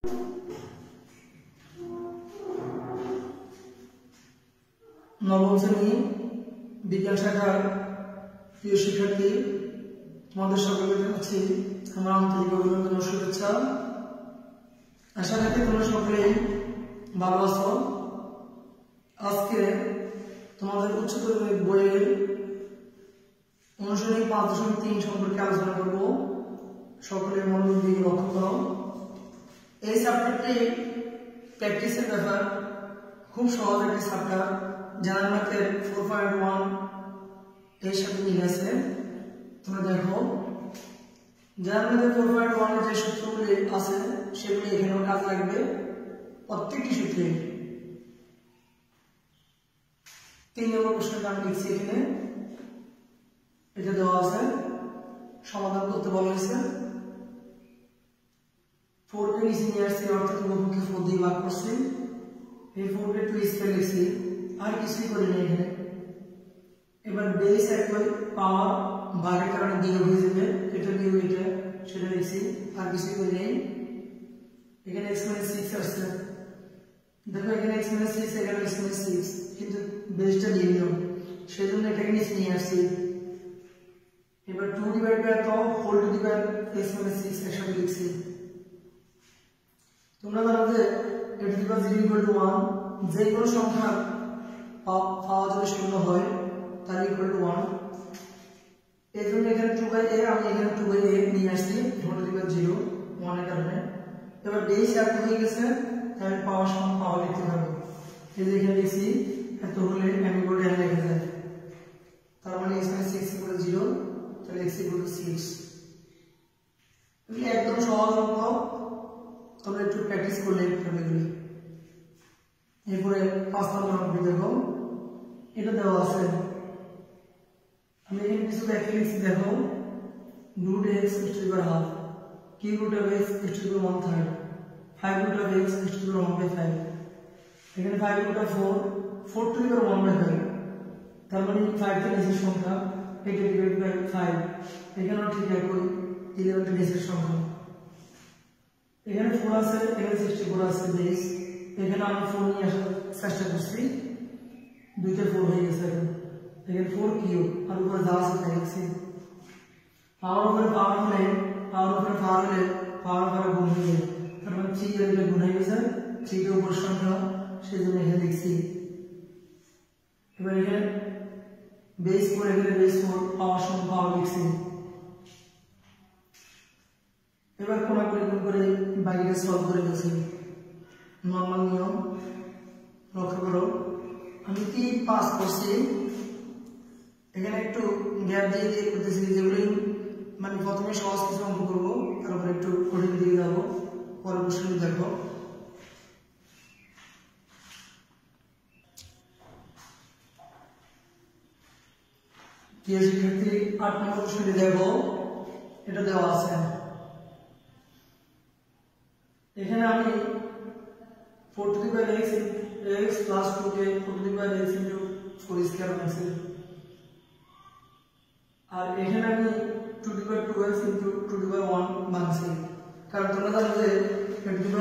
নবম শ্রেণী বিজ্ঞান শাখার প্রিয় শিক্ষার্থী, তোমাদের সকলকে জানাচ্ছি আমার আন্তরিক অভিনন্দন ও শুভেচ্ছা। আশা রাখি তোমরা সকলেই ভালো আছো। আজকে তোমাদের উচ্চতর বইয়ের অনুশীলনী 5.3 সম্পর্কে আলোচনা করব। সকলে মনোযোগ দিয়ে লক্ষ্য করো। এই চ্যাপ্টারটি প্র্যাকটিসের ব্যাপার, খুব সহজ একটি চ্যাপ্টার। জেনারেল ম্যাথের 4.1 এর সাথে মিল আছে। তোমরা দেখো, জেনারেল ম্যাথের 4.1 এর যে সূত্রগুলি আছে সেগুলি এখানেও কাজ লাগবে। প্রত্যেকটি সূত্রে 3 নম্বর প্রশ্নটা আমি লিখছি এখানে, এটা দেওয়া আছে, সমাধান করতে বলা হয়েছে। 4 কে নিচে নিয়ে আসছি, অর্থাৎ উভয়পক্ষে 4 দিয়ে ভাগ করছি। এই 4 কে 2 স্কয়ার লিখছি, আর কিছুই করি না এখানে। এবার বেস একই, পাওয়ার ভাগের কারণে বিয়োগ হয়ে যাবে, এটা বিয়োগ এটা, সেটা লিখছি, আর কিছুই করি নাই। এখানে x - 6 আসছে, দেখো এখানে x - 6, এখানে x - 6, কিন্তু বেসটা ভিন্ন, সেজন্য এটাকে নিচে নিয়ে আসছি। এবার 2 ডিভাইড বাই তো whole to the power x - 6 একসাথে লিখছি। তোমরা জানো যে a টু দি পাওয়ার 0 = 1, যে কোনো সংখ্যা পাওয়া যদি শূন্য হয় তাহলে ইকুয়াল টু 1। এই জন্য এখানে 2/a, আমি এখানে 2/a নিয়ে আসছি, হোল টু দি পাওয়ার 0 1 এর কারণে। এবার বেস এত হয়ে গেছে, তাহলে পাওয়ার সমান পাওয়ার লিখতে হবে। এই যে এখানে লিখছি, এত হলে m = n লিখে যায়। তার মানে x - 6 = 0, তাহলে x = 6। এগুলি একদম সহজ অঙ্ক, তোমরা একটু প্র্যাকটিস করলে হবে এগুলি। এরপরে 5 নম্বর অঙ্ক দেখো, এটা দেওয়া আছে। আমি এখানে কিছু ব্যাখ্যা লিখছি, দেখো √x ½ (3√x (1/3) 5√x (1/5) এখানে 5√4 4^1/5, তার মানে 5 টা নিচের সংখ্যা, 8/5 এখানেও ঠিক একই, 11 টা নিচের সংখ্যা। এখানে 4 আছে, এখানে 64 আছে বেস, এখানে আমি 4 নিয়ে আসার চেষ্টা করছি, 2তে 4 হয়ে গেছে। এখানে 4 কিউব, আর উপরে যা আছে তাই লিখছি। পাওয়ার উপরে পাওয়ার হলে, পাওয়ার উপরে পাওয়ার হলে পাওয়ার উপরে গুণ হয়ে যায়, তার মানে 3 এর গুণ হয়ে গেছে, 3 এর উপর সংখ্যা, সেজন্য এখানে লিখছি। এবার এখানে বেস 4, এখানে বেস 4, পাওয়ার সমান পাওয়ার লিখছি। এবার কোনাকুনি গুণ করে বাইরে সলভ করে গেছি। নরমাল নিয়ম লক্ষ্য করো, আমি কি পাস করছি, এখানে একটু গ্যাপ দিয়ে দিয়ে করতেছি, যেগুলি মানে প্রথমে সহজ কিছু অঙ্ক করবো, তারপর একটু কঠিন দিকে যাবো, পরের প্রশ্নটি দেখো। প্রিয় শিক্ষার্থী, 8 নম্বর প্রশ্নটি দেখো, এটা দেওয়া আছে। এখানে আমি 4^x + 2 কে 4^x * 4 স্কয়ার বানাইছি, আর এখানে আমি 2^2x * 2^1 বানাইছি। কারণ তোমরা জানো যে m *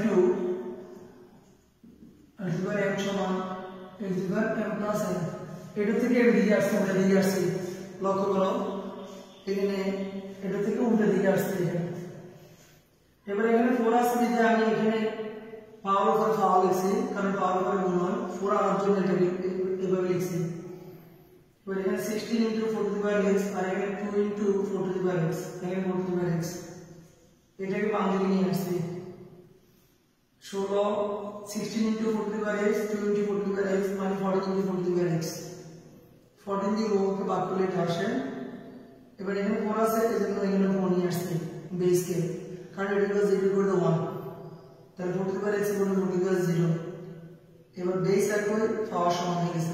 সমান m+n, এটা থেকে এর দিকে আসছে, আমরা দিকে আসছি। লক্ষ্য করো, এখানে এটা থেকে উল্টো দিকে আসছে এখানে। এবার এখানে 4 আছে, যে আমি এখানে পাওয়ার উপর পাওয়ার লিখছি, কারণ পাওয়ার উপর গুণ হয়, 4 আনার জন্য এটাকে এভাবে লিখছি। এবার এখানে 16 * 4^x, আর এখানে 2 * 4^x, এখানে 4^x, এটাকে বাম দিকে নিয়ে আসছি। 16 16 * 4^x, 2 * 4^x মানে 14 * 4^x, 14 দিয়ে ওকে ভাগ করলে এটা আসে। এবার এখানে 4 আছে, এজন্য এখানে 4 নিয়ে আসছি বেসকে, কারণ এটা হলো 0 = 1, তাহলে 4^x = 4^0। এবার বেস একই, পাওয়ার সমান হয়ে গেছে।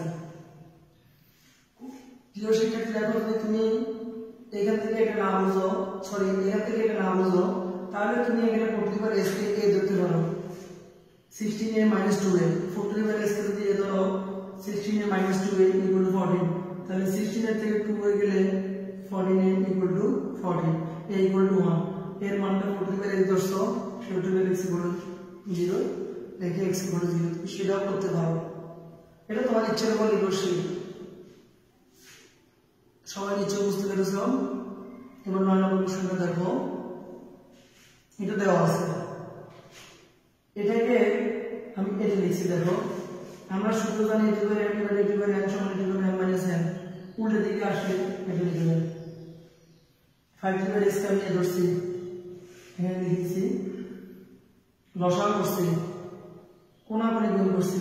প্রিয় শিক্ষার্থী, দেখো যদি তুমি এখান থেকে এটা না বুঝো, সরি এখান থেকে এটা না বুঝো, তাহলে তুমি এখানে 4^x কে a ধরতে পারো, 16a - 2a, 4^x কে যদি a ধরো, 16a - 2a = 14, তাহলে 16 এর থেকে 2 হয়ে গেলে 14a = 14, a = 1, এর মানটা 4^x ধরছো, সেটা x ইকুয়াল 0 রেখে x ইকুয়াল 0 সেটাও করতে পারো, এটা তোমার ইচ্ছার উপর নির্ভরশীল। সবাই নিচে বুঝতে পেরেছো? এবার 9 নম্বর প্রশ্নটা দেখো, এটা দেওয়া আছে, এটাকে আমি এটা লিখছি। দেখো আমরা সূত্র জানি a to m = a to m সমান a টু m - n, উল্টো দিকে আসলে এটা লিখে দেব। 5 টু x কে আমি এ ধরছি, এখানে লিখেছি, লসাগু করছি, কোণাকুণি গুণ করছি,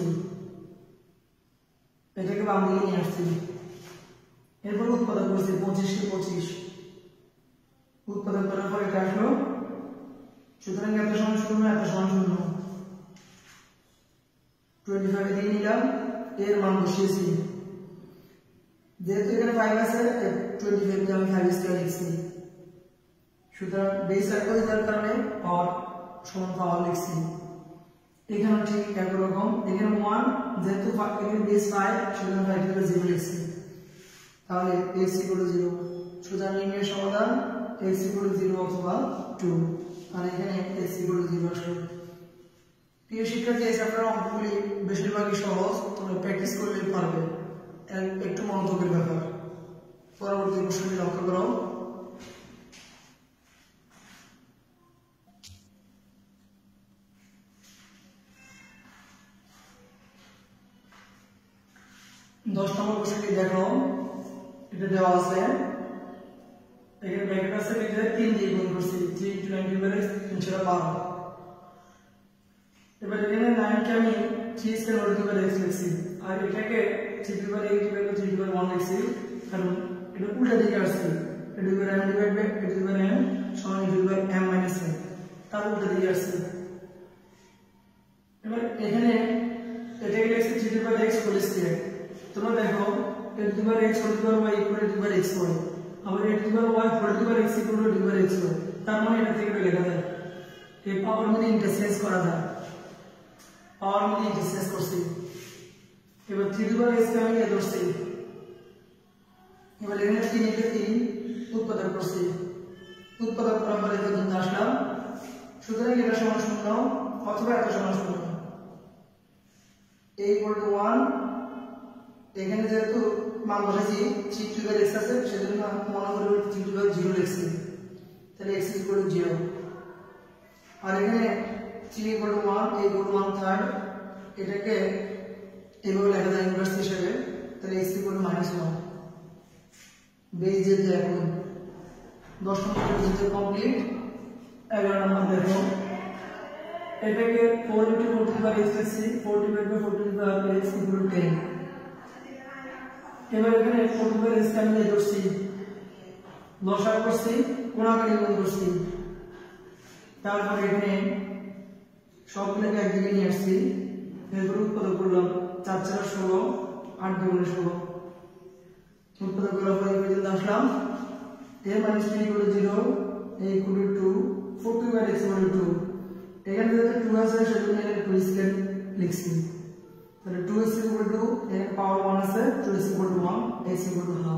এটাকে বাম দিকে নিয়ে আসছি, এরপর উৎপাদক করছি 25 কে 25, উৎপাদক করার পর এটা আসলো, সুতরাং এত সমান 0 এত সমান 0, 25 দিয়ে নিলাম, এর মান বসিয়েছি, যেহেতু এখানে 5 আছে 25 কে আমি 5 স্কয়ার লিখছি, সুতরাং বেস একই যার কারণে পাওয়ার সমান পাওয়ার লিখছি। এখানে ঠিক একই রকম, এখানে 1 যেহেতু এখানে বেস 5 সুতরাং 5 কে 0 লিখছি, তাহলে x = 0, সুতরাং নির্ণয়ের সমাধান x = 0 অথবা 2, আর এখানে x = 0 আসলে। প্রিয় শিক্ষার্থী, এই চ্যাপ্টারের অঙ্কগুলি বেশিরভাগই সহজ, তোমরা প্র্যাকটিস করলেই পারবে, একটু মনোযোগের ব্যাপার। পরবর্তী প্রশ্নটি লক্ষ্য করো, 10 নম্বর প্রশ্নটি দেখো, এটা দেওয়া আছে, এখানে ব্র্যাকেট আছে, এটা 3 দিয়ে গুণ করছি, 3 * 9 = 12। এবার এখানে 9 কে আমি 3 স্কয়ার * x লিখছি, আর এটাকে 3 * 8 * 3 * 1 লিখছি, কারণ এটা উল্টা দিকে আসছে, a টু m সমান a টু m - n, তার উল্টা দিকে আসছে। এবার এখানে এটাকে লিখছি 3 * x হোল স্কয়ার। তোমরা দেখো a to x whole square y equal a to x হয়, আবার a to y whole x equal a to x হয়, তার মানে এটা থেকে লেখা যায়, এই পাওয়ার মধ্যে ইন্টারচেঞ্জ করা যায়, পাওয়ার মধ্যে ইন্টারচেঞ্জ করছি। এবার 3 টু x কে আমি এ ধরছি, এবার এখানে 3 কে 3 উৎপাদক করছি, উৎপাদক করার পরে পর্যন্ত আসলাম, সুতরাং এটা সমান 0 অথবা এটা সমান 0, a = 1, এখানে যেহেতু মান বসাইছি 3 টু x আছে, সেজন্য মনে করে 3 টু 0 লিখছি, তাহলে x = 0, আর এখানে 3 = 1, a = 1/3, এটাকে এভাবে লেখা যায় ইনভার্স হিসেবে, তাহলে x = -1, বেস যেতে এখন 10 নম্বর পর্যন্ত কমপ্লিট। 11 নম্বর দেখো, এটাকে 4 * 4 x লিখছি, 4 * 4 x = 10। এবার এখানে 4 x কে আমি ধরছি, লসাগু করছি, কোণাকুণি গুণ করছি, তারপর এখানে সবগুলোকে একদিকে নিয়ে আসছি, এরপর উৎপাদক করলাম, 4 × 4 = 16, 8 × 2 = 16, উৎপাদক করার পরে পর্যন্ত আসলাম, a - 3 = 0, a = 2, 4 * x = 2, এখানে যেহেতু 2 আছে সেজন্য এখানে 2 স্কয়ার লিখছি, তাহলে 2x = 2, এখানে পাওয়ার 1 আছে, 2x = 1, x = half।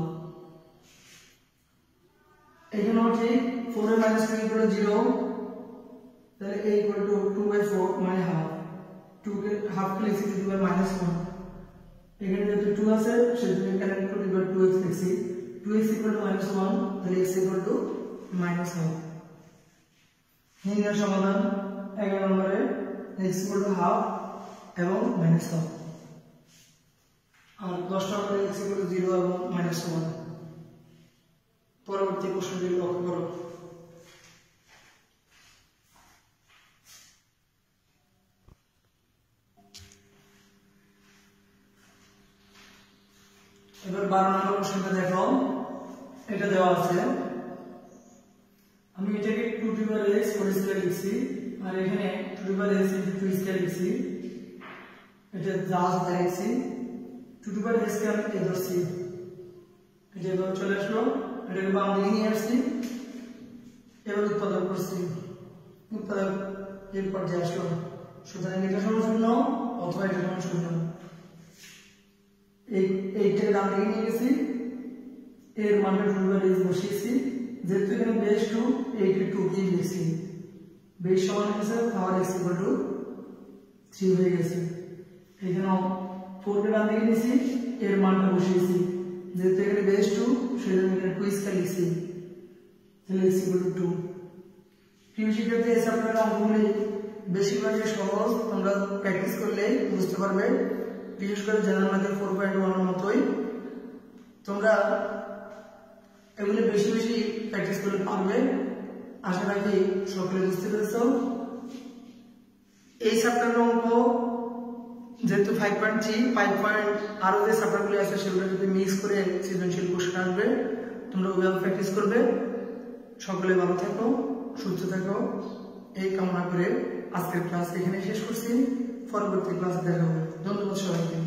এখানেও ঠিক 4 - 2 = 0, তাহলে a = 2/4 মানে half, 2 কে হাফ কে লিখছি 2 / -1, এখানে যেহেতু 2 আছে সেজন্য এখানে 2/2x লিখছি, 2x = -1, তাহলে x = -half। নির্ণয়ের সমাধান 11 নম্বরে x = half এবং -half, আর 10 নম্বরে x = 0 এবং -1। পরবর্তী প্রশ্নটি লক্ষ্য করো, এবার 12 নম্বর প্রশ্নটা দেখো, এটা দেওয়া আছে, আমি এটাকে 2 টু x হোল স্কয়ার লিখছি, আর এখানে 2 টু x * 2 স্কয়ার লিখছি, এটা জাস্ট লিখছি, 2 টু x কে আমি এ ধরছি, এটা এভাবে চলে আসলো, এটাকে বাম দিকে নিয়ে আসছি, এবার উৎপাদক করছি, উৎপাদক এর পর্যায়ে আসলো, সুতরাং এটা সমান 0 অথবা এটা সমান 0, এইটাকে ডান দিকে নিয়ে গেছি, এর মানটা 2 * x বসিয়েছি, যেহেতু এখানে বেস 2, এইটা 2 কি লিখছি, বেস সমান হয়েছে পাওয়ার x ইকুয়াল টু 3 হয়ে গেছে। এখানে 4 কে ডান দিকে নিয়েছি, এর মানটা বসিয়েছি, যেহেতু এখানে বেস 2 সেজন্য এখানে 2 স্কয়ার লিখছি, তাহলে x ইকুয়াল টু 2। প্রিয় শিক্ষার্থী, এই চ্যাপ্টারের অঙ্কগুলি বেশিরভাগই সহজ, তোমরা প্র্যাকটিস করলে বুঝতে পারবে। বিশেষ করে জেনারেল ম্যাথের 4.1 এর মতোই তোমরা এগুলি বেশি বেশি প্র্যাকটিস করলে পারবে। আশা রাখি সকলে বুঝতে পেরেছো। এই চ্যাপ্টারের অঙ্ক যেহেতু 5.3 আরো যে চ্যাপ্টারগুলি আছে সেগুলো যদি মিক্স করে সৃজনশীল কোশ্চেন আসবে, তোমরা ওইভাবে প্র্যাকটিস করবে। সকলে ভালো থাকো, সুস্থ থাকো, এই কামনা করে আজকের ক্লাস এখানে শেষ করছি। পরবর্তী ক্লাসে দেখা হবে। ধন্যবাদ সবাইকে।